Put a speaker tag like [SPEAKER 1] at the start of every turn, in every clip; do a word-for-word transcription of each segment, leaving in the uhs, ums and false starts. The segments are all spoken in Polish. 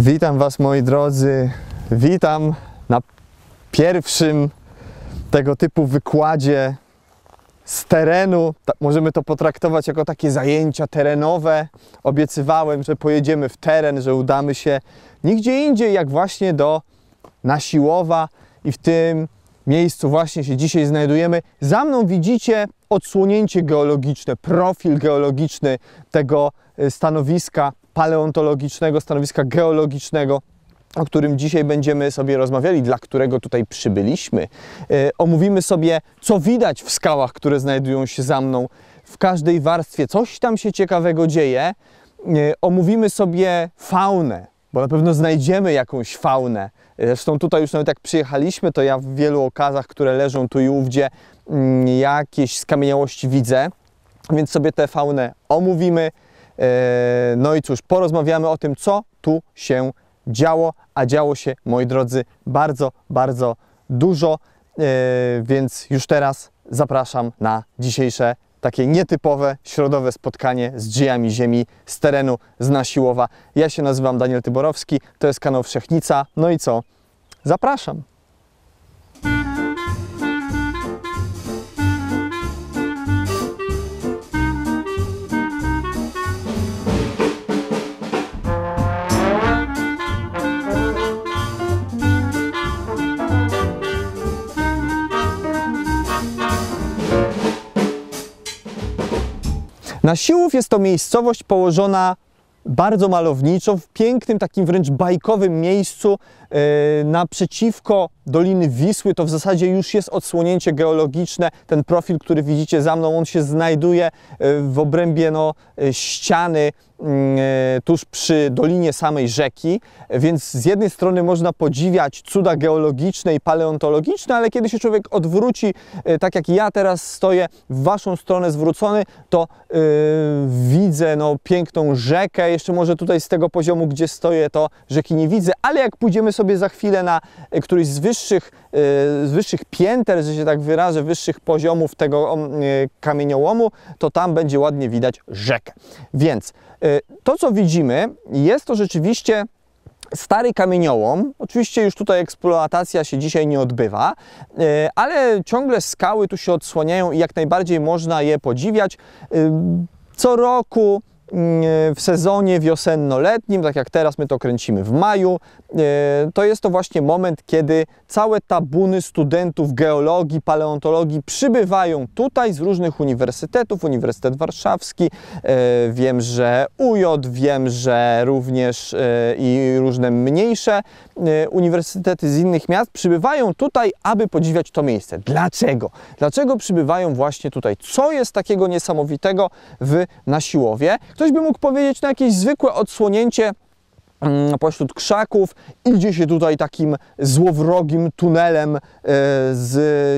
[SPEAKER 1] Witam Was, moi drodzy, witam na pierwszym tego typu wykładzie z terenu. Możemy to potraktować jako takie zajęcia terenowe. Obiecywałem, że pojedziemy w teren, że udamy się nigdzie indziej jak właśnie do Nasiłowa i w tym miejscu właśnie się dzisiaj znajdujemy. Za mną widzicie odsłonięcie geologiczne, profil geologiczny tego stanowiska paleontologicznego, stanowiska geologicznego, o którym dzisiaj będziemy sobie rozmawiali, dla którego tutaj przybyliśmy. E, omówimy sobie, co widać w skałach, które znajdują się za mną. W każdej warstwie coś tam się ciekawego dzieje. E, omówimy sobie faunę, bo na pewno znajdziemy jakąś faunę. Zresztą tutaj już nawet jak przyjechaliśmy, to ja w wielu okazach, które leżą tu i ówdzie, m, jakieś skamieniałości widzę, więc sobie tę faunę omówimy. No i cóż, porozmawiamy o tym, co tu się działo, a działo się, moi drodzy, bardzo, bardzo dużo, więc już teraz zapraszam na dzisiejsze takie nietypowe, środowe spotkanie z dziejami ziemi, z terenu, z Nasiłowa. Ja się nazywam Daniel Tyborowski, to jest kanał Wszechnica, no i co? Zapraszam! Nasiłów jest to miejscowość położona bardzo malowniczo, w pięknym, takim wręcz bajkowym miejscu yy, naprzeciwko Doliny Wisły. To w zasadzie już jest odsłonięcie geologiczne. Ten profil, który widzicie za mną, on się znajduje yy, w obrębie no, yy, ściany yy, tuż przy dolinie samej rzeki, więc z jednej strony można podziwiać cuda geologiczne i paleontologiczne, ale kiedy się człowiek odwróci, yy, tak jak ja teraz stoję w waszą stronę zwrócony, to yy, widzę no, piękną rzekę. Jeszcze może tutaj z tego poziomu, gdzie stoję, to rzeki nie widzę, ale jak pójdziemy sobie za chwilę na yy, któryś z wyższych, yy, z wyższych pięter, że się tak wyrażę, wyższych poziomów tego yy, kamieniołomu, to tam będzie ładnie widać rzekę. Więc yy, to, co widzimy, jest to rzeczywiście stary kamieniołom. Oczywiście już tutaj eksploatacja się dzisiaj nie odbywa, yy, ale ciągle skały tu się odsłaniają i jak najbardziej można je podziwiać. Yy, co roku w sezonie wiosenno-letnim, tak jak teraz my to kręcimy w maju, to jest to właśnie moment, kiedy całe tabuny studentów geologii, paleontologii przybywają tutaj z różnych uniwersytetów, Uniwersytet Warszawski, wiem, że U J, wiem, że również i różne mniejsze uniwersytety z innych miast przybywają tutaj, aby podziwiać to miejsce. Dlaczego? Dlaczego przybywają właśnie tutaj? Co jest takiego niesamowitego w Nasiłowie? Ktoś by mógł powiedzieć, na jakieś zwykłe odsłonięcie pośród krzaków, idzie się tutaj takim złowrogim tunelem z,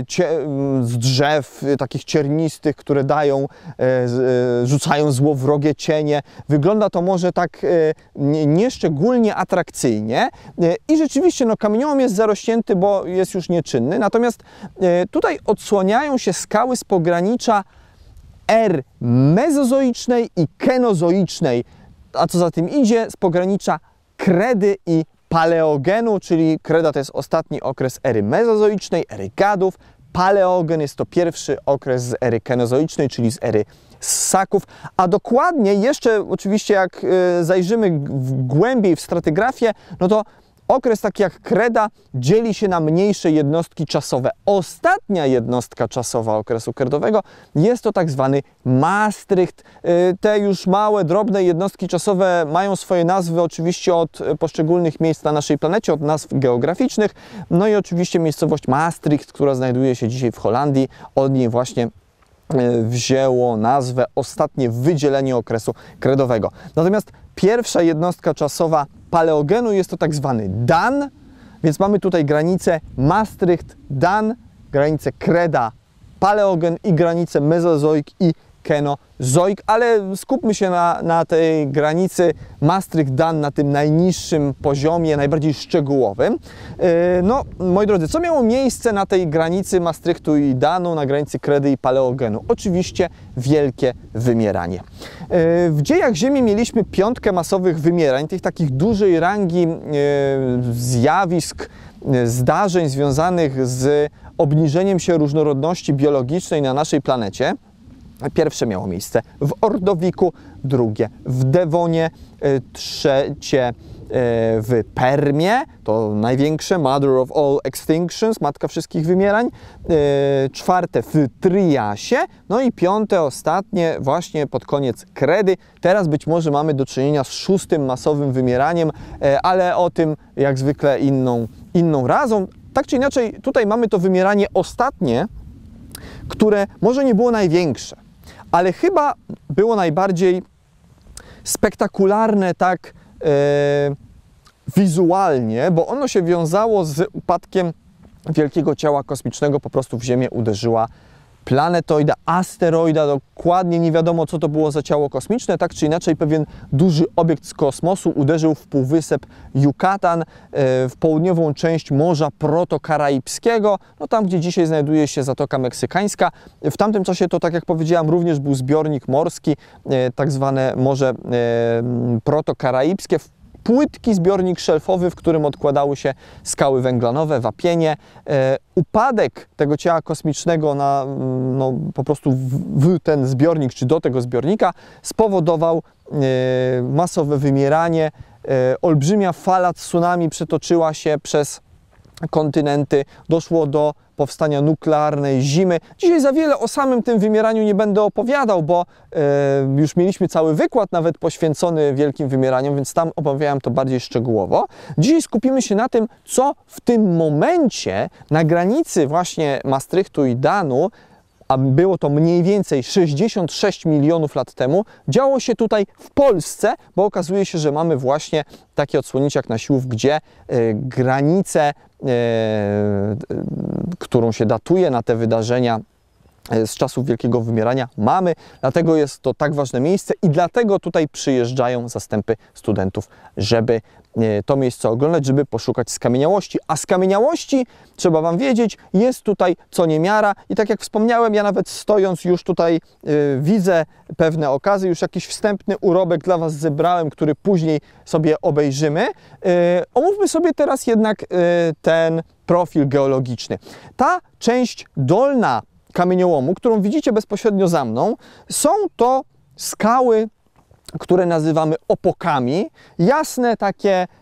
[SPEAKER 1] z drzew takich ciernistych, które dają, rzucają złowrogie cienie. Wygląda to może tak nieszczególnie atrakcyjnie i rzeczywiście no, kamieniołom jest zarośnięty, bo jest już nieczynny, natomiast tutaj odsłaniają się skały z pogranicza ery mezozoicznej i kenozoicznej, a co za tym idzie, z pogranicza kredy i paleogenu, czyli kreda to jest ostatni okres ery mezozoicznej, ery gadów, paleogen jest to pierwszy okres z ery kenozoicznej, czyli z ery ssaków, a dokładnie jeszcze oczywiście jak zajrzymy głębiej w stratygrafię, no to okres taki jak kreda dzieli się na mniejsze jednostki czasowe. Ostatnia jednostka czasowa okresu kredowego jest to tak zwany Maastricht. Te już małe, drobne jednostki czasowe mają swoje nazwy oczywiście od poszczególnych miejsc na naszej planecie, od nazw geograficznych. No i oczywiście miejscowość Maastricht, która znajduje się dzisiaj w Holandii, od niej właśnie wzięło nazwę ostatnie wydzielenie okresu kredowego. Natomiast pierwsza jednostka czasowa paleogenu jest to tak zwany Dan, więc mamy tutaj granicę Maastricht, Dan, granicę kreda, paleogen i granicę mezozoik i kenozoik, ale skupmy się na, na tej granicy Maastricht-Dan, na tym najniższym poziomie, najbardziej szczegółowym. No, moi drodzy, co miało miejsce na tej granicy Maastrichtu i Danu, na granicy kredy i paleogenu? Oczywiście wielkie wymieranie. W dziejach Ziemi mieliśmy piątkę masowych wymierań, tych takich dużej rangi zjawisk, zdarzeń związanych z obniżeniem się różnorodności biologicznej na naszej planecie. Pierwsze miało miejsce w Ordowiku, drugie w Devonie, trzecie w Permie, to największe, Mother of All Extinctions, matka wszystkich wymierań, czwarte w Triasie, no i piąte, ostatnie właśnie pod koniec kredy. Teraz być może mamy do czynienia z szóstym masowym wymieraniem, ale o tym jak zwykle inną, inną razą. Tak czy inaczej, tutaj mamy to wymieranie ostatnie, które może nie było największe, ale chyba było najbardziej spektakularne tak e, wizualnie, bo ono się wiązało z upadkiem wielkiego ciała kosmicznego. Po prostu w Ziemię uderzyła planetoida, asteroida, dokładnie nie wiadomo, co to było za ciało kosmiczne. Tak czy inaczej, pewien duży obiekt z kosmosu uderzył w półwysep Yucatan, w południową część Morza Protokaraibskiego, no tam, gdzie dzisiaj znajduje się Zatoka Meksykańska. W tamtym czasie to, tak jak powiedziałem, również był zbiornik morski, tak zwane Morze Protokaraibskie. Płytki zbiornik szelfowy, w którym odkładały się skały węglanowe, wapienie. E, upadek tego ciała kosmicznego na, no, po prostu w, w ten zbiornik, czy do tego zbiornika spowodował e, masowe wymieranie. E, olbrzymia fala tsunami przetoczyła się przez kontynenty, doszło do powstania nuklearnej zimy. Dzisiaj za wiele o samym tym wymieraniu nie będę opowiadał, bo e, już mieliśmy cały wykład nawet poświęcony wielkim wymieraniom, więc tam omawiałem to bardziej szczegółowo. Dzisiaj skupimy się na tym, co w tym momencie na granicy właśnie Maastrichtu i Danu, a było to mniej więcej sześćdziesiąt sześć milionów lat temu, działo się tutaj w Polsce, bo okazuje się, że mamy właśnie taki odsłonięcie jak Nasiłów, gdzie y, granicę, y, y, którą się datuje na te wydarzenia z czasów wielkiego wymierania, mamy. Dlatego jest to tak ważne miejsce i dlatego tutaj przyjeżdżają zastępy studentów, żeby to miejsce oglądać, żeby poszukać skamieniałości. A skamieniałości, trzeba Wam wiedzieć, jest tutaj co niemiara i tak jak wspomniałem, ja nawet stojąc już tutaj y, widzę pewne okazy, już jakiś wstępny urobek dla Was zebrałem, który później sobie obejrzymy. Y, omówmy sobie teraz jednak y, ten profil geologiczny. Ta część dolna kamieniołomu, którą widzicie bezpośrednio za mną, są to skały, które nazywamy opokami. Jasne, takie e,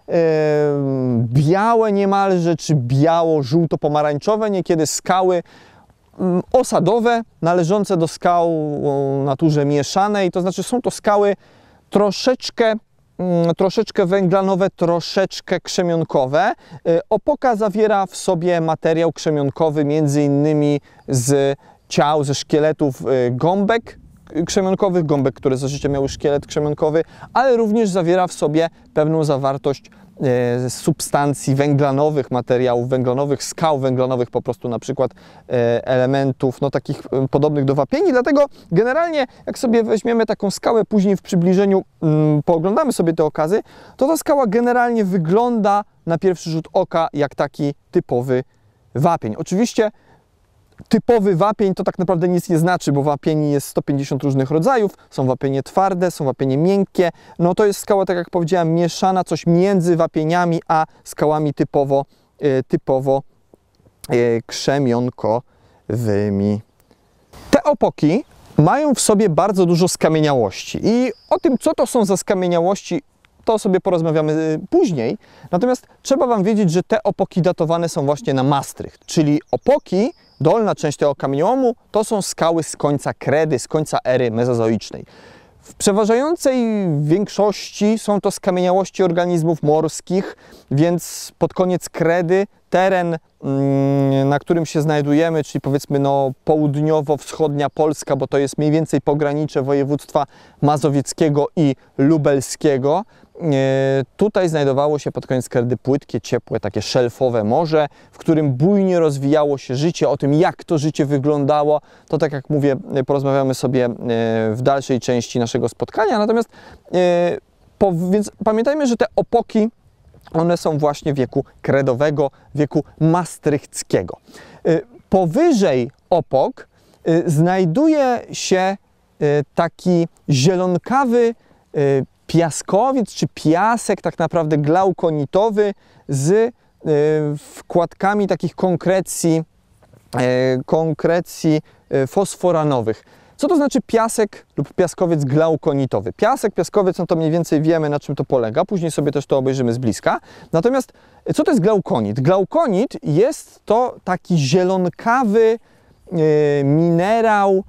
[SPEAKER 1] białe niemalże, czy biało-żółto-pomarańczowe, niekiedy skały m, osadowe, należące do skał o naturze mieszanej. To znaczy są to skały troszeczkę troszeczkę węglanowe, troszeczkę krzemionkowe. Opoka zawiera w sobie materiał krzemionkowy, między innymi z ciał, ze szkieletów gąbek krzemionkowych, gąbek, które za życia miały szkielet krzemionkowy, ale również zawiera w sobie pewną zawartość e, substancji węglanowych, materiałów węglanowych, skał węglanowych, po prostu na przykład e, elementów no, takich e, podobnych do wapieni. Dlatego generalnie jak sobie weźmiemy taką skałę, później w przybliżeniu mm, pooglądamy sobie te okazy, to ta skała generalnie wygląda na pierwszy rzut oka jak taki typowy wapień. Oczywiście typowy wapień to tak naprawdę nic nie znaczy, bo wapieni jest sto pięćdziesiąt różnych rodzajów, są wapienie twarde, są wapienie miękkie, no to jest skała, tak jak powiedziałem, mieszana, coś między wapieniami a skałami typowo, typowo krzemionkowymi. Te opoki mają w sobie bardzo dużo skamieniałości i o tym, co to są za skamieniałości, to sobie porozmawiamy później. Natomiast trzeba Wam wiedzieć, że te opoki datowane są właśnie na Maastricht, czyli opoki, dolna część tego kamieniołomu, to są skały z końca kredy, z końca ery mezozoicznej. W przeważającej większości są to skamieniałości organizmów morskich, więc pod koniec kredy teren, na którym się znajdujemy, czyli powiedzmy no, południowo-wschodnia Polska, bo to jest mniej więcej pogranicze województwa mazowieckiego i lubelskiego, tutaj znajdowało się pod koniec kredy płytkie, ciepłe, takie szelfowe morze, w którym bujnie rozwijało się życie. O tym, jak to życie wyglądało, to tak jak mówię, porozmawiamy sobie w dalszej części naszego spotkania. Natomiast po, więc pamiętajmy, że te opoki, one są właśnie wieku kredowego, wieku maastrichckiego. Powyżej opok znajduje się taki zielonkawy piaskowiec, czy piasek tak naprawdę glaukonitowy z wkładkami takich konkrecji, konkrecji fosforanowych. Co to znaczy piasek lub piaskowiec glaukonitowy? Piasek, piaskowiec, no to mniej więcej wiemy, na czym to polega. Później sobie też to obejrzymy z bliska. Natomiast co to jest glaukonit? Glaukonit jest to taki zielonkawy e, minerał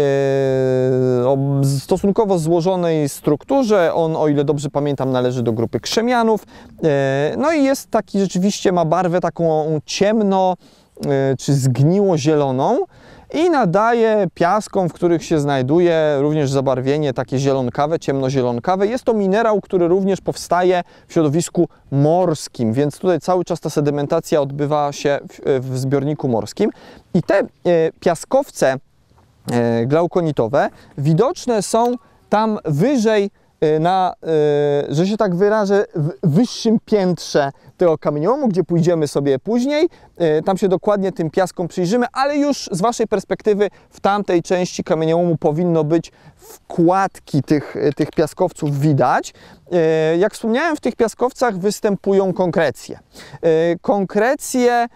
[SPEAKER 1] e, o stosunkowo złożonej strukturze. On, o ile dobrze pamiętam, należy do grupy krzemianów. E, no i jest taki, rzeczywiście ma barwę taką ciemno e, czy zgniło zieloną. I nadaje piaskom, w których się znajduje, również zabarwienie takie zielonkawe, ciemnozielonkawe. Jest to minerał, który również powstaje w środowisku morskim, więc tutaj cały czas ta sedymentacja odbywa się w, w zbiorniku morskim. I te e, piaskowce e, glaukonitowe widoczne są tam wyżej, na, że się tak wyrażę, w wyższym piętrze tego kamieniołomu, gdzie pójdziemy sobie później. Tam się dokładnie tym piaskom przyjrzymy, ale już z Waszej perspektywy w tamtej części kamieniołomu powinno być wkładki tych, tych piaskowców widać. Jak wspomniałem, w tych piaskowcach występują konkrecje. Konkrecje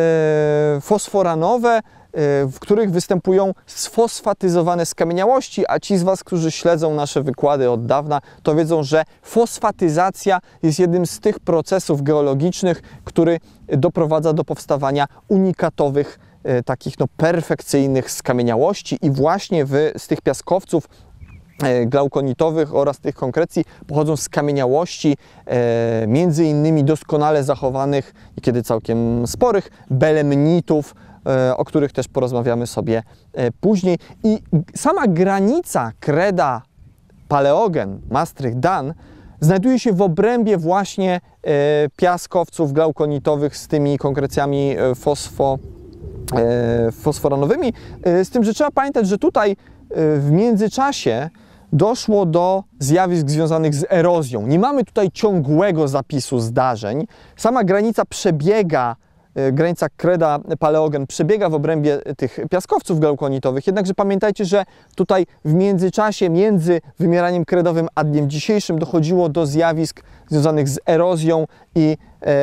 [SPEAKER 1] fosforanowe, w których występują sfosfatyzowane skamieniałości, a ci z Was, którzy śledzą nasze wykłady od dawna, to wiedzą, że fosfatyzacja jest jednym z tych procesów geologicznych, który doprowadza do powstawania unikatowych, takich no, perfekcyjnych skamieniałości i właśnie w, z tych piaskowców glaukonitowych oraz tych konkrecji pochodzą skamieniałości e, między innymi doskonale zachowanych i kiedy całkiem sporych belemnitów, e, o których też porozmawiamy sobie e, później. I sama granica kreda paleogen Maastricht-Dan znajduje się w obrębie właśnie e, piaskowców glaukonitowych z tymi konkrecjami e, fosfo, e, fosforanowymi. E, z tym, że trzeba pamiętać, że tutaj e, w międzyczasie doszło do zjawisk związanych z erozją. Nie mamy tutaj ciągłego zapisu zdarzeń. Sama granica przebiega, granica kreda paleogen przebiega w obrębie tych piaskowców glaukonitowych, jednakże pamiętajcie, że tutaj w międzyczasie między wymieraniem kredowym a dniem dzisiejszym dochodziło do zjawisk związanych z erozją i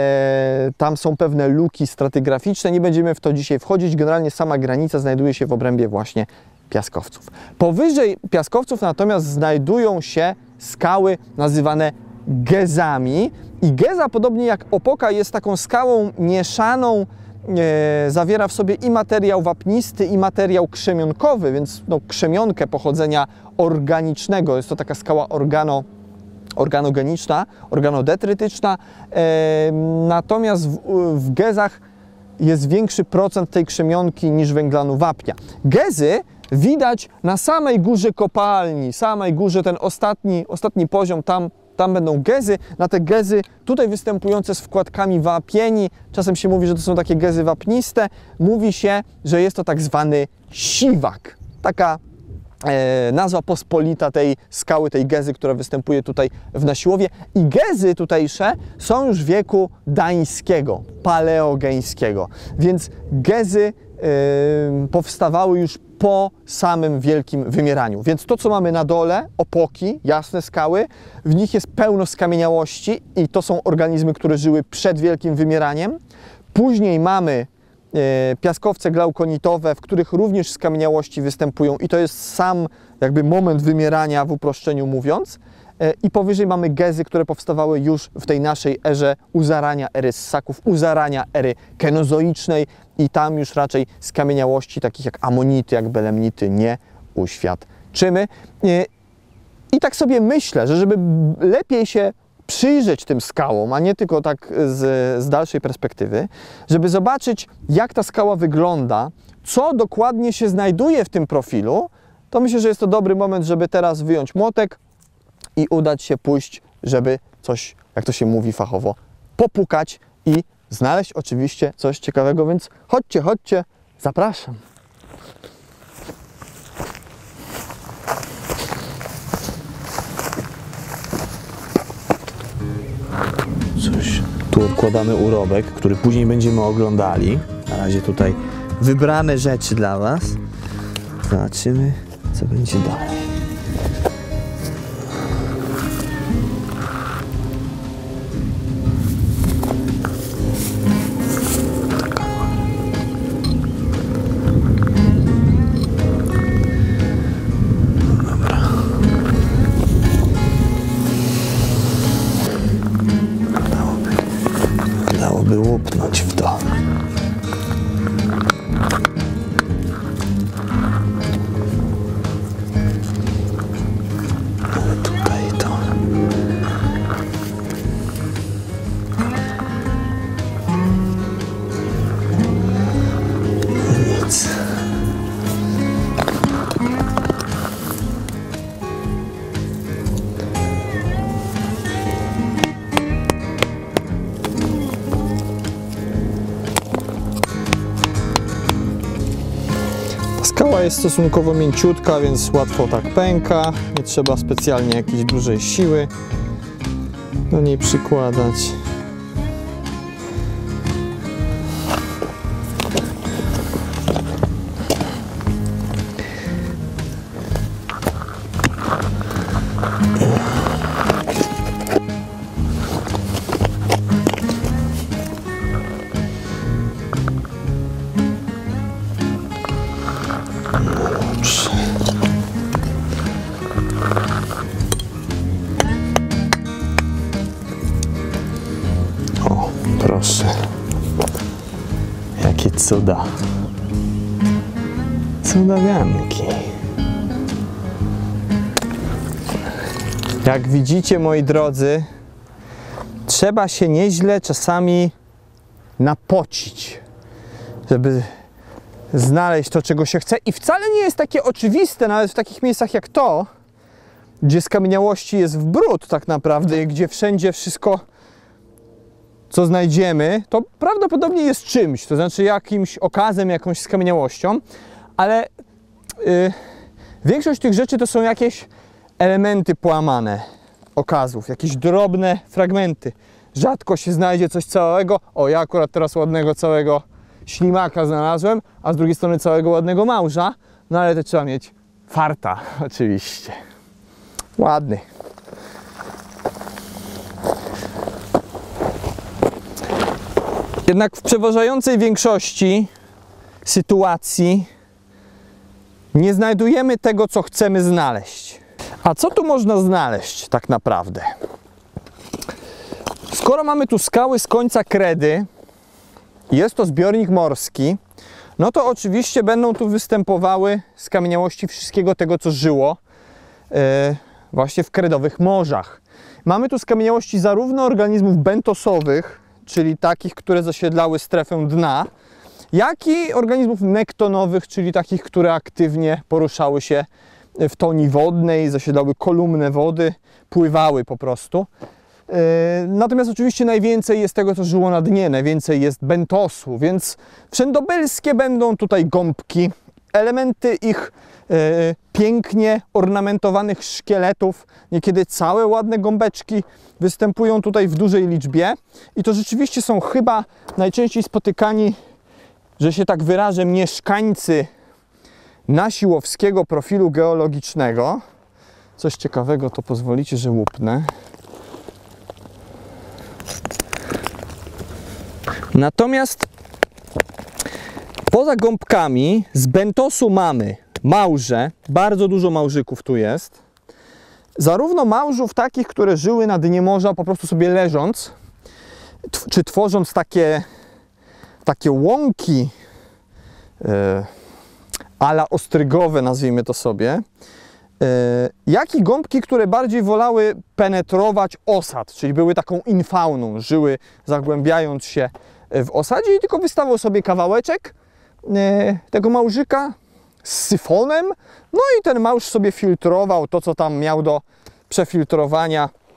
[SPEAKER 1] e, tam są pewne luki stratygraficzne. Nie będziemy w to dzisiaj wchodzić. Generalnie sama granica znajduje się w obrębie właśnie piaskowców. Powyżej piaskowców natomiast znajdują się skały nazywane gezami i geza, podobnie jak opoka, jest taką skałą mieszaną, e, zawiera w sobie i materiał wapnisty, i materiał krzemionkowy, więc no, krzemionkę pochodzenia organicznego. Jest to taka skała organo, organogeniczna, organodetrytyczna, e, natomiast w, w gezach jest większy procent tej krzemionki niż węglanu wapnia. Gezy widać na samej górze kopalni, samej górze, ten ostatni, ostatni poziom, tam, tam będą gezy. Na te gezy tutaj występujące z wkładkami wapieni, czasem się mówi, że to są takie gezy wapniste, mówi się, że jest to tak zwany siwak. Taka e, nazwa pospolita tej skały, tej gezy, która występuje tutaj w Nasiłowie. I gezy tutejsze są już wieku dańskiego, paleogeńskiego, więc gezy e, powstawały już po samym wielkim wymieraniu. Więc to, co mamy na dole, opoki, jasne skały, w nich jest pełno skamieniałości i to są organizmy, które żyły przed wielkim wymieraniem. Później mamy e, piaskowce glaukonitowe, w których również skamieniałości występują i to jest sam jakby moment wymierania, w uproszczeniu mówiąc. E, I powyżej mamy gezy, które powstawały już w tej naszej erze u zarania ery ssaków, u zarania ery kenozoicznej i tam już raczej skamieniałości takich jak amonity, jak belemnity nie uświadczymy. E, I tak sobie myślę, że żeby lepiej się przyjrzeć tym skałom, a nie tylko tak z, z dalszej perspektywy, żeby zobaczyć, jak ta skała wygląda, co dokładnie się znajduje w tym profilu, to myślę, że jest to dobry moment, żeby teraz wyjąć młotek i udać się pójść, żeby coś, jak to się mówi fachowo, popukać i znaleźć oczywiście coś ciekawego, więc chodźcie, chodźcie, zapraszam. Coś, tu odkładamy urobek, który później będziemy oglądali. Na razie tutaj wybrane rzeczy dla Was. Zobaczymy, co będzie dalej. Dałoby łupnąć w to. Ale tutaj to... Nic. Skała jest stosunkowo mięciutka, więc łatwo tak pęka. Nie trzeba specjalnie jakiejś dużej siły do niej przykładać. O, proszę. Jakie cuda. Cudawianki. Jak widzicie, moi drodzy, trzeba się nieźle czasami napocić, żeby znaleźć to, czego się chce. I wcale nie jest takie oczywiste, nawet w takich miejscach jak to, gdzie skamieniałości jest w bród tak naprawdę, gdzie wszędzie wszystko, co znajdziemy, to prawdopodobnie jest czymś, to znaczy jakimś okazem, jakąś skamieniałością, ale yy, większość tych rzeczy to są jakieś elementy połamane okazów, jakieś drobne fragmenty. Rzadko się znajdzie coś całego. O, ja akurat teraz ładnego całego ślimaka znalazłem, a z drugiej strony całego ładnego małża, no ale to trzeba mieć farta oczywiście. Ładny. Jednak w przeważającej większości sytuacji nie znajdujemy tego, co chcemy znaleźć. A co tu można znaleźć tak naprawdę? Skoro mamy tu skały z końca kredy, jest to zbiornik morski, no to oczywiście będą tu występowały skamieniałości wszystkiego tego, co żyło yy, właśnie w kredowych morzach. Mamy tu skamieniałości zarówno organizmów bentosowych, czyli takich, które zasiedlały strefę dna, jak i organizmów nektonowych, czyli takich, które aktywnie poruszały się w toni wodnej, zasiedlały kolumnę wody, pływały po prostu. Natomiast oczywiście najwięcej jest tego, co żyło na dnie, najwięcej jest bentosu, więc wszędobylskie będą tutaj gąbki, elementy ich e, pięknie ornamentowanych szkieletów, niekiedy całe ładne gąbeczki występują tutaj w dużej liczbie i to rzeczywiście są chyba najczęściej spotykani, że się tak wyrażę, mieszkańcy nasiłowskiego profilu geologicznego. Coś ciekawego, to pozwolicie, że łupnę. Natomiast poza gąbkami z bentosu mamy małże, bardzo dużo małżyków tu jest. Zarówno małżów takich, które żyły na dnie morza po prostu sobie leżąc, czy tworząc takie, takie łąki e, ala ostrygowe, nazwijmy to sobie, e, jak i gąbki, które bardziej wolały penetrować osad, czyli były taką infauną, żyły zagłębiając się w osadzie i tylko wystawał sobie kawałeczek e, tego małżyka z syfonem, no i ten małż sobie filtrował to, co tam miał do przefiltrowania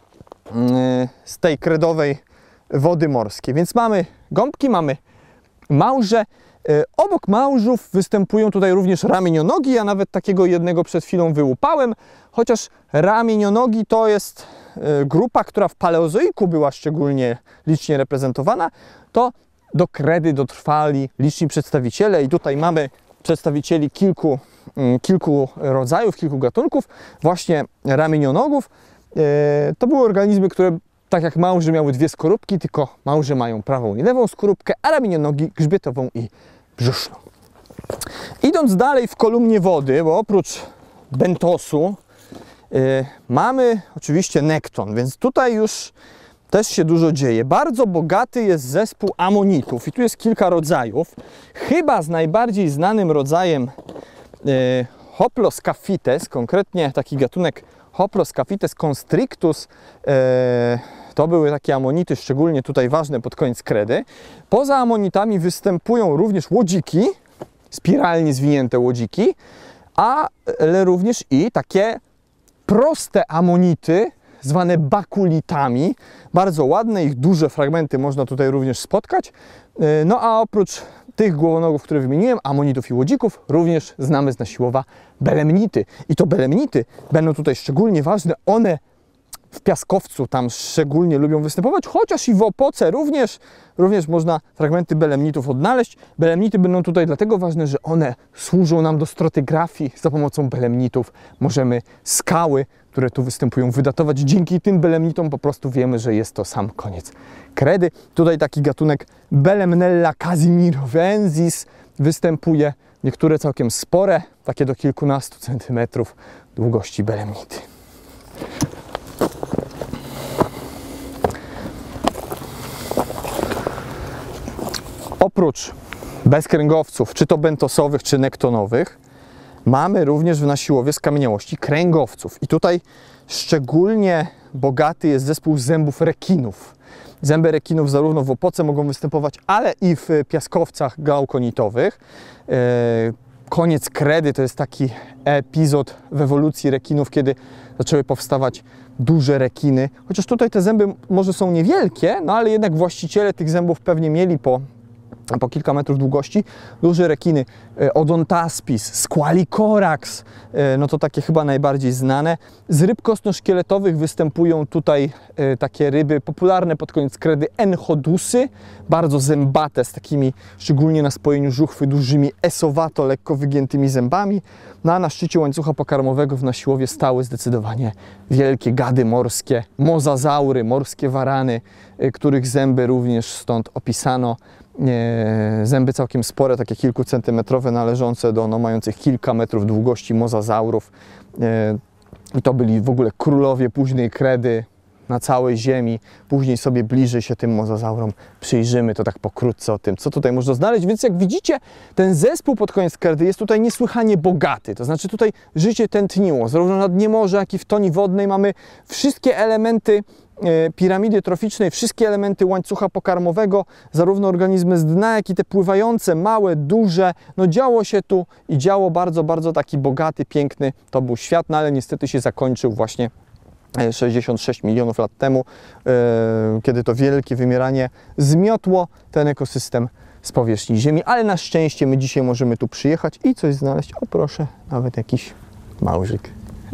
[SPEAKER 1] z tej kredowej wody morskiej. Więc mamy gąbki, mamy małże. Obok małżów występują tutaj również ramienionogi. Ja nawet takiego jednego przed chwilą wyłupałem, chociaż ramienionogi to jest grupa, która w paleozoiku była szczególnie licznie reprezentowana, to do kredy dotrwali liczni przedstawiciele i tutaj mamy przedstawicieli kilku, kilku rodzajów, kilku gatunków właśnie ramienionogów. To były organizmy, które tak jak małże miały dwie skorupki, tylko małże mają prawą i lewą skorupkę, a ramienionogi grzbietową i brzuszną. Idąc dalej w kolumnie wody, bo oprócz bentosu yy, mamy oczywiście nekton, więc tutaj już też się dużo dzieje. Bardzo bogaty jest zespół amonitów i tu jest kilka rodzajów. Chyba z najbardziej znanym rodzajem yy, Hoploscaphites, konkretnie taki gatunek Hoploscaphites constrictus, yy, to były takie amonity szczególnie tutaj ważne pod koniec kredy. Poza amonitami występują również łodziki, spiralnie zwinięte łodziki, ale również i takie proste amonity, zwane bakulitami. Bardzo ładne, ich duże fragmenty można tutaj również spotkać. No a oprócz tych głowonogów, które wymieniłem, amonitów i łodzików, również znamy z Nasiłowa belemnity. I to belemnity będą tutaj szczególnie ważne. One w piaskowcu tam szczególnie lubią występować, chociaż i w opoce również, również można fragmenty belemnitów odnaleźć. Belemnity będą tutaj dlatego ważne, że one służą nam do strotygrafii. Za pomocą belemnitów możemy skały, które tu występują, wydatować. Dzięki tym belemnitom po prostu wiemy, że jest to sam koniec kredy. Tutaj taki gatunek Belemnella casimirovensis występuje. Niektóre całkiem spore, takie do kilkunastu centymetrów długości belemnity. Oprócz bezkręgowców, czy to bentosowych, czy nektonowych, mamy również w Nasiłowie skamieniałości kręgowców. I tutaj szczególnie bogaty jest zespół zębów rekinów. Zęby rekinów zarówno w opoce mogą występować, ale i w piaskowcach glaukonitowych. Koniec kredy to jest taki epizod w ewolucji rekinów, kiedy zaczęły powstawać duże rekiny. Chociaż tutaj te zęby może są niewielkie, no ale jednak właściciele tych zębów pewnie mieli po po kilka metrów długości. Duże rekiny, Odontaspis, Squalicorax, no to takie chyba najbardziej znane. Z ryb kostno-szkieletowych występują tutaj takie ryby popularne pod koniec kredy, enchodusy, bardzo zębate, z takimi szczególnie na spojeniu żuchwy dużymi esowato, lekko wygiętymi zębami. No a na szczycie łańcucha pokarmowego w Nasiłowie stały zdecydowanie wielkie gady morskie, mozazaury, morskie warany, których zęby również stąd opisano. Zęby całkiem spore, takie kilkucentymetrowe, należące do no, mających kilka metrów długości mozazaurów. I to byli w ogóle królowie późnej kredy na całej ziemi. Później sobie bliżej się tym mozazaurom przyjrzymy, to tak pokrótce o tym, co tutaj można znaleźć. Więc jak widzicie, ten zespół pod koniec kredy jest tutaj niesłychanie bogaty. To znaczy tutaj życie tętniło, zarówno na dnie morza, jak i w toni wodnej mamy wszystkie elementy piramidy troficznej, wszystkie elementy łańcucha pokarmowego, zarówno organizmy z dna, jak i te pływające, małe, duże. No działo się tu i działo bardzo, bardzo taki bogaty, piękny to był świat, no ale niestety się zakończył właśnie sześćdziesiąt sześć milionów lat temu, kiedy to wielkie wymieranie zmiotło ten ekosystem z powierzchni Ziemi, ale na szczęście my dzisiaj możemy tu przyjechać i coś znaleźć. O proszę, nawet jakiś małżyk.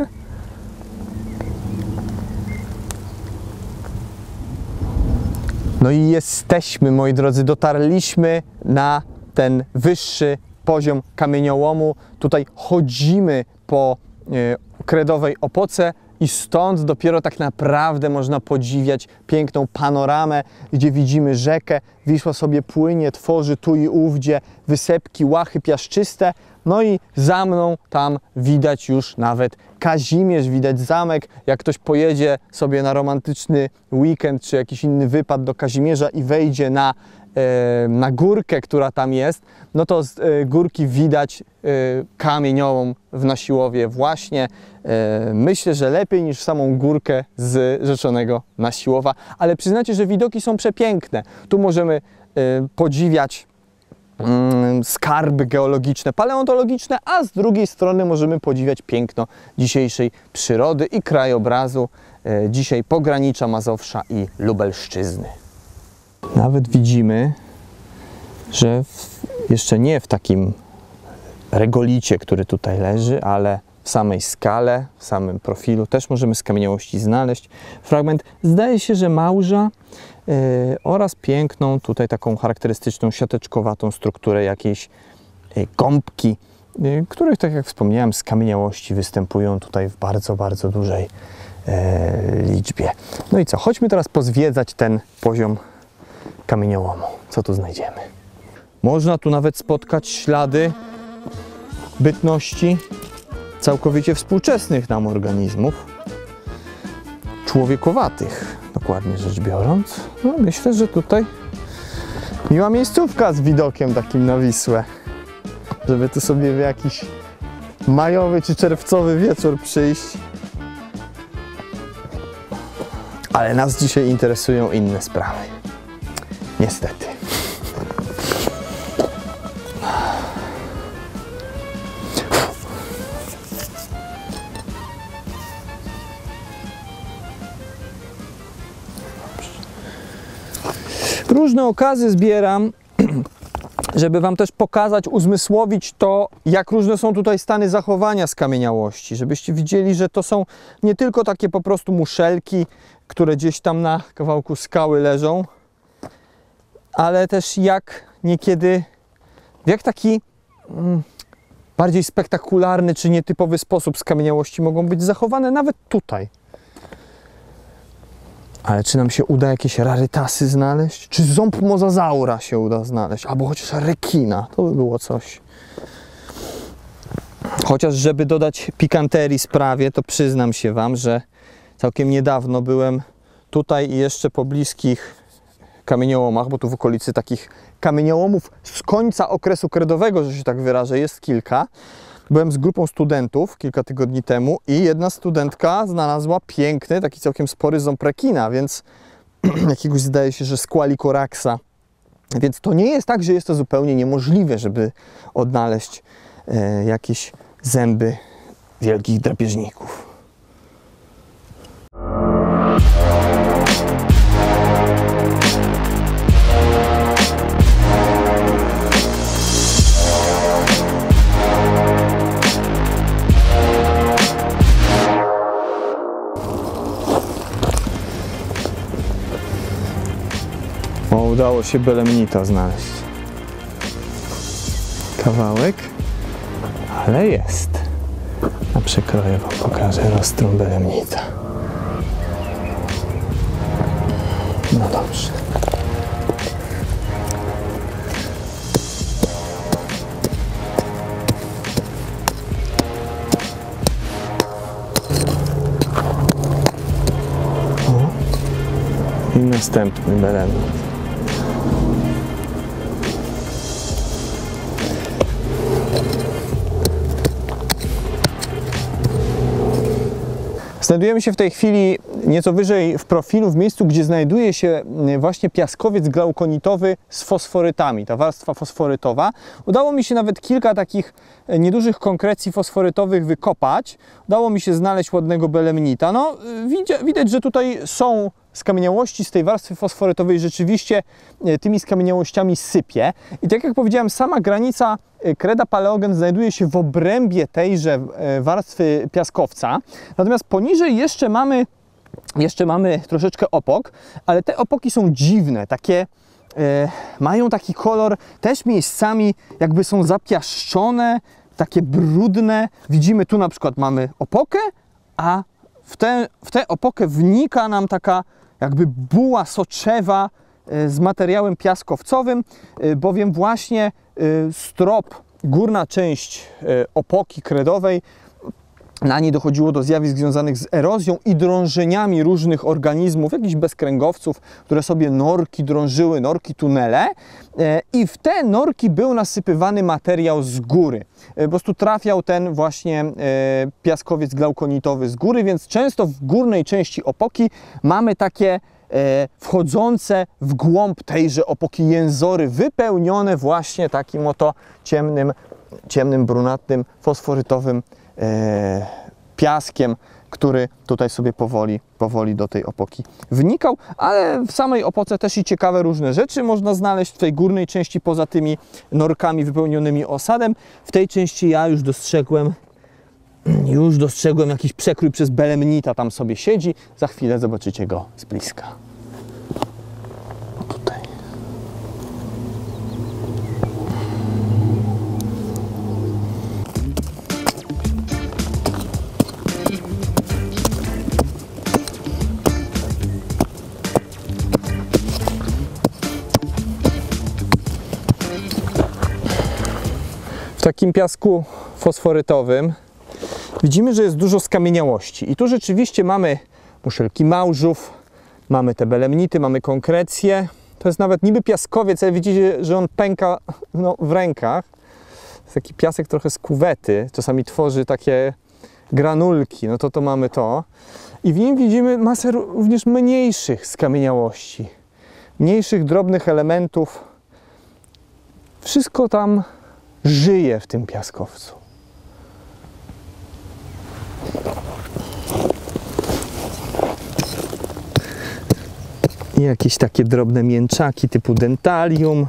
[SPEAKER 1] No i jesteśmy, moi drodzy, dotarliśmy na ten wyższy poziom kamieniołomu. Tutaj chodzimy po e, kredowej opoce i stąd dopiero tak naprawdę można podziwiać piękną panoramę, gdzie widzimy rzekę. Wisła sobie płynie, tworzy tu i ówdzie wysepki, łachy piaszczyste. No i za mną tam widać już nawet Kazimierz, widać zamek. Jak ktoś pojedzie sobie na romantyczny weekend czy jakiś inny wypad do Kazimierza i wejdzie na, e, na górkę, która tam jest, no to z e, górki widać e, kamieniołom w Nasiłowie właśnie. E, myślę, że lepiej niż samą górkę z rzeczonego Nasiłowa, ale przyznacie, że widoki są przepiękne. Tu możemy e, podziwiać mm, skarby geologiczne, paleontologiczne, a z drugiej strony możemy podziwiać piękno dzisiejszej przyrody i krajobrazu, e, dzisiaj pogranicza Mazowsza i Lubelszczyzny. Nawet widzimy, że w, jeszcze nie w takim regolicie, który tutaj leży, ale w samej skale, w samym profilu też możemy skamieniałości znaleźć fragment, zdaje się, że małża yy, oraz piękną, tutaj taką charakterystyczną siateczkowatą strukturę jakiejś yy, gąbki, yy, których, tak jak wspomniałem, skamieniałości występują tutaj w bardzo, bardzo dużej yy, liczbie. No i co, chodźmy teraz pozwiedzać ten poziom kamieniołomu. Co tu znajdziemy? Można tu nawet spotkać ślady bytności całkowicie współczesnych nam organizmów, człowiekowatych, dokładnie rzecz biorąc. No, myślę, że tutaj miła miejscówka z widokiem takim na Wisłę, żeby tu sobie w jakiś majowy czy czerwcowy wieczór przyjść. Ale nas dzisiaj interesują inne sprawy. Niestety. Różne okazy zbieram, żeby Wam też pokazać, uzmysłowić to, jak różne są tutaj stany zachowania skamieniałości, żebyście widzieli, że to są nie tylko takie po prostu muszelki, które gdzieś tam na kawałku skały leżą, ale też jak niekiedy, w jak taki mm, bardziej spektakularny czy nietypowy sposób skamieniałości mogą być zachowane nawet tutaj. Ale czy nam się uda jakieś rarytasy znaleźć? Czy ząb mozazaura się uda znaleźć? Albo chociaż rekina, to by było coś. Chociaż żeby dodać pikanterii sprawie, to przyznam się Wam, że całkiem niedawno byłem tutaj i jeszcze po bliskich kamieniołomach, bo tu w okolicy takich kamieniołomów z końca okresu kredowego, że się tak wyrażę, jest kilka. Byłem z grupą studentów kilka tygodni temu i jedna studentka znalazła piękny, taki całkiem spory ząb rekina, więc jakiegoś, zdaje się, że Squalicoraxa. Więc to nie jest tak, że jest to zupełnie niemożliwe, żeby odnaleźć e, jakieś zęby wielkich drapieżników. O, udało się belemnita znaleźć. Kawałek, ale jest. A przekroję Wam, pokażę rostrą belemnita. No dobrze. O. I następny belemnit. Znajdujemy się w tej chwili nieco wyżej w profilu, w miejscu, gdzie znajduje się właśnie piaskowiec glaukonitowy z fosforytami, ta warstwa fosforytowa. Udało mi się nawet kilka takich niedużych konkrecji fosforytowych wykopać. Udało mi się znaleźć ładnego belemnita. No, widać, że tutaj są skamieniałości z tej warstwy fosforytowej, rzeczywiście tymi skamieniałościami sypie. I tak jak powiedziałem, sama granica kreda paleogen znajduje się w obrębie tejże warstwy piaskowca. Natomiast poniżej jeszcze mamy, jeszcze mamy troszeczkę opok, ale te opoki są dziwne, takie e, mają taki kolor, też miejscami jakby są zapiaszczone, takie brudne. Widzimy tu na przykład mamy opokę, a w tę w tę opokę wnika nam taka jakby buła soczewa z materiałem piaskowcowym, bowiem właśnie strop, górna część opoki kredowej, na niej dochodziło do zjawisk związanych z erozją i drążeniami różnych organizmów, jakichś bezkręgowców, które sobie norki drążyły, norki tunele, i w te norki był nasypywany materiał z góry. Po prostu trafiał ten właśnie piaskowiec glaukonitowy z góry, więc często w górnej części opoki mamy takie e, wchodzące w głąb tejże opoki jęzory, wypełnione właśnie takim oto ciemnym, ciemnym brunatnym, fosforytowym e, piaskiem, który tutaj sobie powoli, powoli do tej opoki wnikał, ale w samej opoce też i ciekawe różne rzeczy można znaleźć w tej górnej części, poza tymi norkami wypełnionymi osadem. W tej części ja już dostrzegłem, już dostrzegłem jakiś przekrój przez belemnita, tam sobie siedzi. Za chwilę zobaczycie go z bliska. O, tutaj. W takim piasku fosforytowym widzimy, że jest dużo skamieniałości. I tu rzeczywiście mamy muszelki małżów, mamy te belemnity, mamy konkrecję. To jest nawet niby piaskowiec, ale widzicie, że on pęka no, w rękach. To jest taki piasek trochę z kuwety. Czasami tworzy takie granulki. No to to mamy to. I w nim widzimy masę również mniejszych skamieniałości. Mniejszych, drobnych elementów. Wszystko tam żyje w tym piaskowcu. I jakieś takie drobne mięczaki typu dentalium.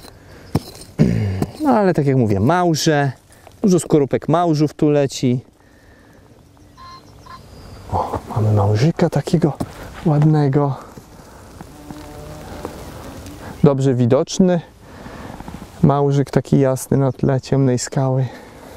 [SPEAKER 1] No ale tak jak mówię, małże. Dużo skorupek małżów tu leci. O, mamy małżyka takiego ładnego. Dobrze widoczny. Małżyk taki jasny na tle ciemnej skały.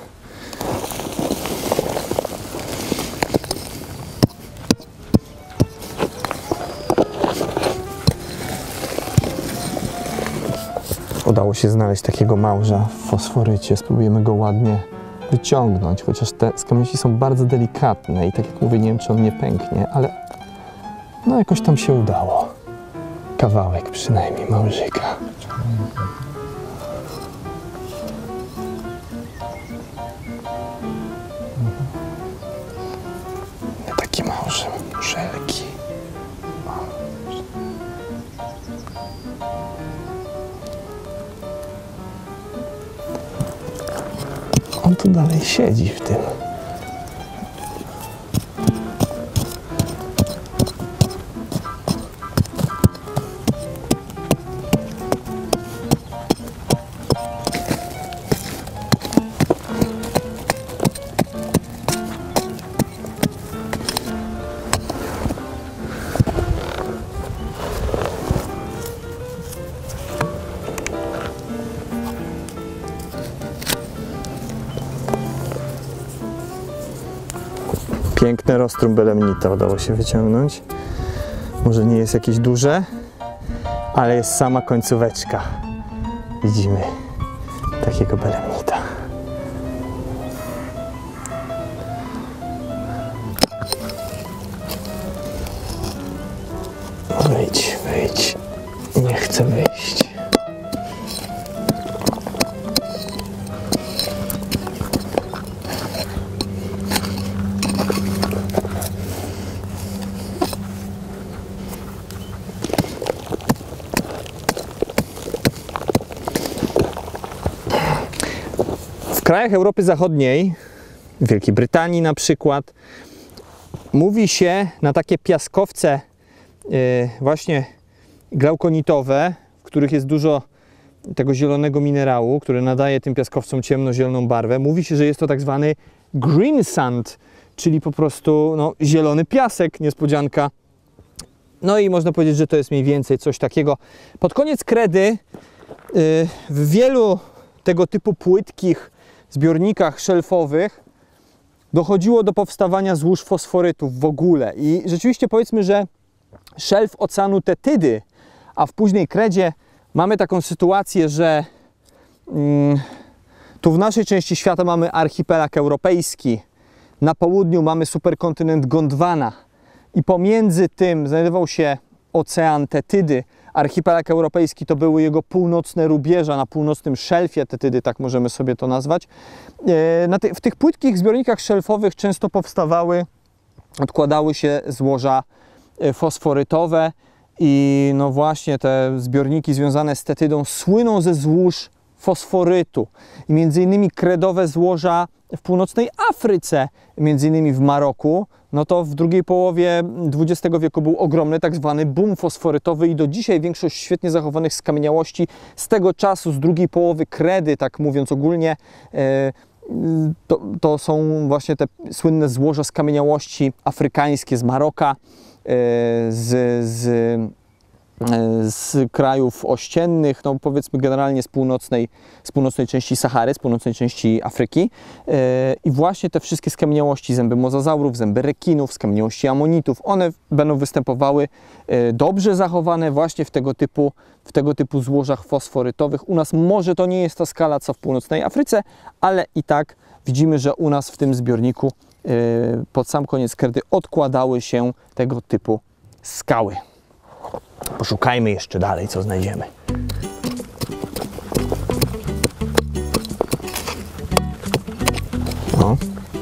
[SPEAKER 1] Udało się znaleźć takiego małża w fosforycie. Spróbujemy go ładnie wyciągnąć, chociaż te skamieniści są bardzo delikatne i tak jak mówię, nie wiem, czy on nie pęknie, ale no jakoś tam się udało. Kawałek przynajmniej małżyka. Takie małże muszelki. On tu dalej siedzi w tym. Piękne rostrum belemnita udało się wyciągnąć. Może nie jest jakieś duże, ale jest sama końcóweczka. Widzimy takiego belemnita. Wyjdź, wyjdź. Nie chcę wyjść. W krajach Europy Zachodniej, w Wielkiej Brytanii na przykład, mówi się na takie piaskowce yy, właśnie glaukonitowe, w których jest dużo tego zielonego minerału, który nadaje tym piaskowcom ciemnozieloną barwę. Mówi się, że jest to tak zwany green sand, czyli po prostu no, zielony piasek, niespodzianka. No i można powiedzieć, że to jest mniej więcej coś takiego. Pod koniec kredy yy, w wielu tego typu płytkich zbiornikach szelfowych dochodziło do powstawania złóż fosforytów w ogóle. I rzeczywiście powiedzmy, że szelf oceanu Tetydy, a w późnej kredzie mamy taką sytuację, że mm, tu w naszej części świata mamy archipelag europejski, na południu mamy superkontynent Gondwana i pomiędzy tym znajdował się ocean Tetydy. Archipelag europejski to były jego północne rubieża na północnym szelfie Tetydy, tak możemy sobie to nazwać. Na ty w tych płytkich zbiornikach szelfowych często powstawały, odkładały się złoża fosforytowe i no właśnie te zbiorniki związane z tetydą słyną ze złóż fosforytu. I między innymi kredowe złoża w północnej Afryce, między innymi w Maroku, no to w drugiej połowie dwudziestego wieku był ogromny tak zwany boom fosforytowy i do dzisiaj większość świetnie zachowanych skamieniałości z tego czasu, z drugiej połowy kredy, tak mówiąc ogólnie, to, to są właśnie te słynne złoża skamieniałości afrykańskie z Maroka, z, z z krajów ościennych, no powiedzmy generalnie z północnej, z północnej części Sahary, z północnej części Afryki. I właśnie te wszystkie skamieniałości, zęby mozazaurów, zęby rekinów, skamieniałości amonitów, one będą występowały dobrze zachowane właśnie w tego typu, w tego typu złożach fosforytowych. U nas może to nie jest ta skala co w północnej Afryce, ale i tak widzimy, że u nas w tym zbiorniku pod sam koniec kredy odkładały się tego typu skały. Poszukajmy jeszcze dalej, co znajdziemy. O.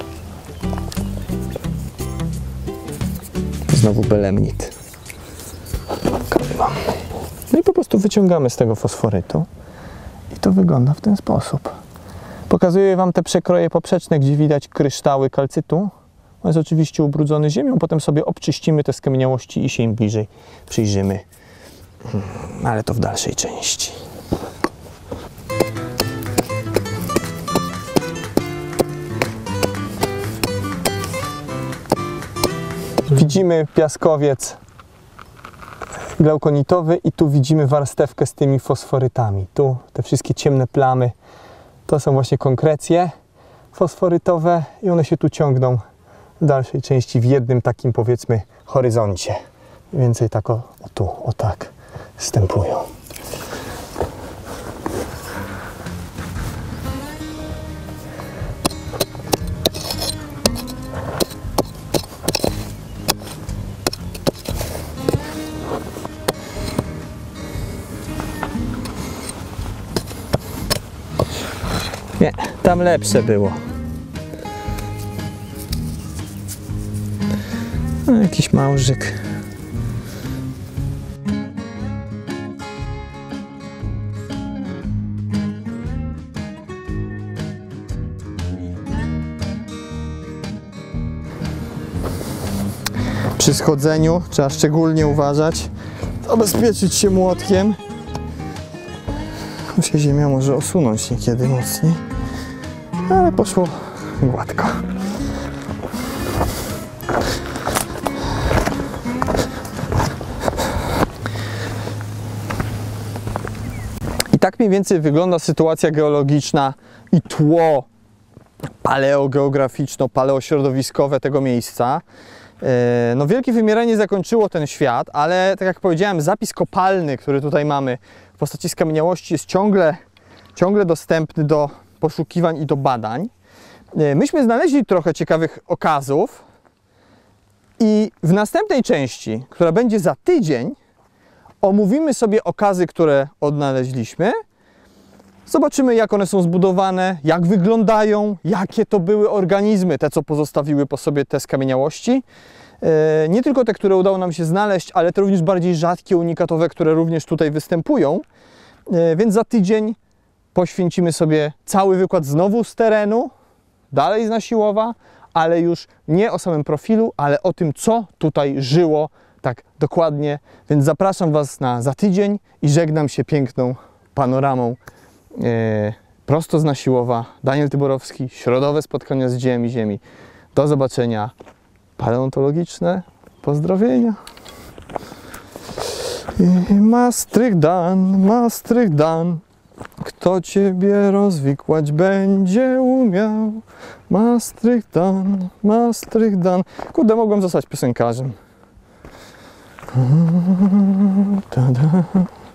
[SPEAKER 1] Znowu belemnit. No i po prostu wyciągamy z tego fosforytu i to wygląda w ten sposób. Pokazuję Wam te przekroje poprzeczne, gdzie widać kryształy kalcytu. On jest oczywiście ubrudzony ziemią, potem sobie obczyścimy te skamieniałości i się im bliżej przyjrzymy. Ale to w dalszej części. Widzimy piaskowiec glaukonitowy i tu widzimy warstewkę z tymi fosforytami. Tu te wszystkie ciemne plamy to są właśnie konkrecje fosforytowe i one się tu ciągną w dalszej części w jednym takim, powiedzmy, horyzoncie. Mniej więcej tak o, o tu, o tak wstępują. Nie, tam lepsze było. No, jakiś małżyk. Przy schodzeniu trzeba szczególnie uważać, zabezpieczyć się młotkiem. Tu się ziemia może osunąć niekiedy mocniej, ale poszło gładko. I tak mniej więcej wygląda sytuacja geologiczna i tło paleogeograficzno-paleośrodowiskowe tego miejsca. No, wielkie wymieranie zakończyło ten świat, ale tak jak powiedziałem, zapis kopalny, który tutaj mamy w postaci skamieniałości, jest ciągle, ciągle dostępny do poszukiwań i do badań. Myśmy znaleźli trochę ciekawych okazów i w następnej części, która będzie za tydzień, omówimy sobie okazy, które odnaleźliśmy. Zobaczymy, jak one są zbudowane, jak wyglądają, jakie to były organizmy, te, co pozostawiły po sobie te skamieniałości. Nie tylko te, które udało nam się znaleźć, ale te również bardziej rzadkie, unikatowe, które również tutaj występują. Więc za tydzień poświęcimy sobie cały wykład znowu z terenu, dalej z Nasiłowa, ale już nie o samym profilu, ale o tym, co tutaj żyło tak dokładnie. Więc zapraszam Was na za tydzień i żegnam się piękną panoramą e, prosto z Nasiłowa. Daniel Tyborowski, środowe spotkania z dziełem i ziemi. Do zobaczenia. Paleontologiczne pozdrowienia. I Maastricht dan, Maastricht dan, kto Ciebie rozwikłać będzie umiał. Maastricht dan, Maastricht dan. Kurde, mogłem zostać piosenkarzem. Ta-da.